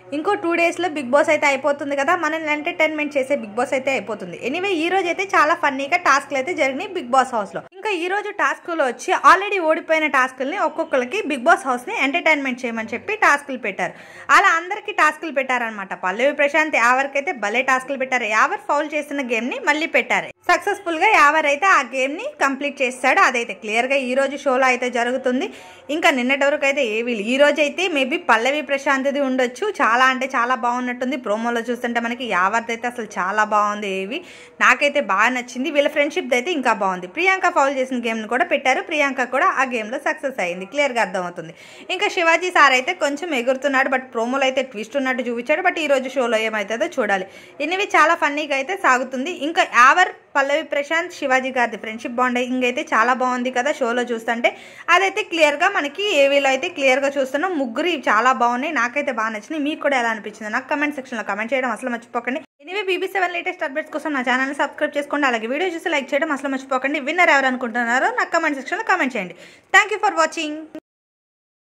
ఇంకో 2 డేస్లో big boss అయితే అయిపోతుంది కదా, మనల్ని ఎంటర్టైన్మెంట్ చేసే బిగ్ బాస్ అయితే అయిపోతుంది. ఎనీవే ఈ రోజు అయితే చాలా ఫన్నీగా టాస్క్లు అయితే జరిగినాయి బిగ్ బాస్ హౌస్లో. ఇంకా ఈ రోజు టాస్క్లో వచ్చి ఆల్రెడీ ఓడిపోయిన టాస్క్లని ఒక్కొక్కరికి బిగ్ బాస్ హౌస్ని ఎంటర్టైన్మెంట్ చేయమని చెప్పి టాస్క్లు పెట్టారు. అలా అందరికీ టాస్క్లు పెట్టారనమాట. పల్లవి ప్రశాంత్ యావర్కైతే భలే టాస్క్లు పెట్టారు. యావర్ ఫౌల్ చేసిన గేమ్ని మళ్ళీ పెట్టారు. సక్సెస్ఫుల్గా యావర్ అయితే ఆ గేమ్ని కంప్లీట్ చేస్తాడు. అదైతే క్లియర్గా ఈ రోజు షోలో అయితే జరుగుతుంది. ఇంకా నిన్నటి వరకు అయితే ఈ రోజు అయితే మేబీ పల్లవి ప్రశాంత్ది ఉండొచ్చు. చాలా అంటే చాలా బాగున్నట్టుంది. ప్రోమోలో చూస్తుంటే మనకి యావర్ది అయితే అసలు చాలా బాగుంది. నాకైతే బాగా నచ్చింది. వీళ్ళ ఫ్రెండ్షిప్ అయితే ఇంకా బాగుంది. ప్రియాంక ఫౌల్ చేసిన గేమ్ని కూడా పెట్టారు. ప్రియాంక కూడా ఆ గేమ్లో సక్సెస్ అయింది. క్లియర్గా అర్థమవుతుంది. ఇంకా శివాజీ సార్ అయితే కొంచెం ఎగురుతున్నాడు. బట్ ప్రోమోలో అయితే ట్విస్ట్ ఉన్నట్టు చూపించాడు. బట్ ఈ రోజు షోలో ఏమవుతుందో చూడాలి. ఇనివి చాలా ఫన్నీగా అయితే సాగుతుంది. ఇంకా యావర్ పల్లవి ప్రశాంత్ శివాజీ గారి ఫ్రెండ్షిప్ బాండింగ్ అయితే చాలా బాగుంది కదా షోలో చూస్తుంటే. అదైతే క్లియర్గా మనకి ఏవీలో అయితే క్లియర్గా చూస్తున్నాం. ముగ్గురు చాలా బాగున్నాయి. నాకైతే బాగా నచ్చినాయి. మీకు కూడా ఎలా అనిపించింది నాకు కమెంట్ సెక్షన్లో కమెంట్ చేయడం అసలు మర్చిపోకండి. ఎనీవే BB7 లేటెస్ట్ అప్డేట్స్ కోసం నా ఛానల్ని సబ్స్క్రైబ్ చేసుకోండి. అలాగే వీడియో చూసి లైక్ చేయడం అసలు మర్చిపోకండి. విన్నర్ ఎవరు అనుకుంటున్నారో నాకు కమెంట్ సెక్షన్లో కమెంట్ చేయండి. Thank you for watching.